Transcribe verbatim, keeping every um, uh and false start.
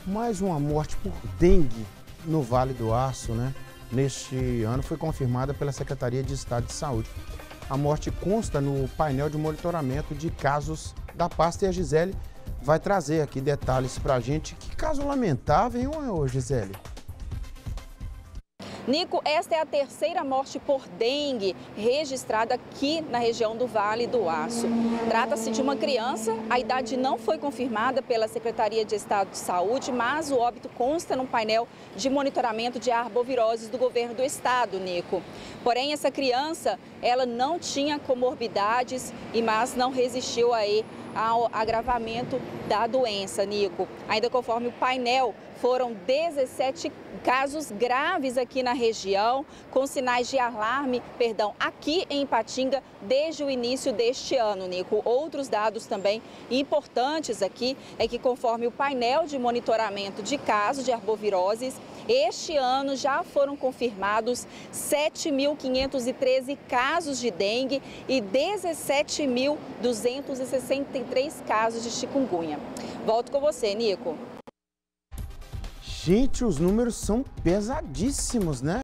Mais uma morte por dengue no Vale do Aço, né? Neste ano foi confirmada pela Secretaria de Estado de Saúde. A morte consta no painel de monitoramento de casos da pasta e a Gisele vai trazer aqui detalhes para a gente. Que caso lamentável, hein, Gisele? Nico, esta é a terceira morte por dengue registrada aqui na região do Vale do Aço. Trata-se de uma criança, a idade não foi confirmada pela Secretaria de Estado de Saúde, mas o óbito consta no painel de monitoramento de arboviroses do governo do estado, Nico. Porém, essa criança, ela não tinha comorbidades, e mas não resistiu aí ao agravamento da doença, Nico. Ainda conforme o painel, foram dezessete casos graves aqui na região, com sinais de alarme, perdão, aqui em Ipatinga, desde o início deste ano, Nico. Outros dados também importantes aqui é que, conforme o painel de monitoramento de casos de arboviroses, este ano já foram confirmados sete mil quinhentos e treze casos de dengue e dezessete mil duzentos e sessenta e três casos de chikungunya. Volto com você, Nico. Gente, os números são pesadíssimos, né?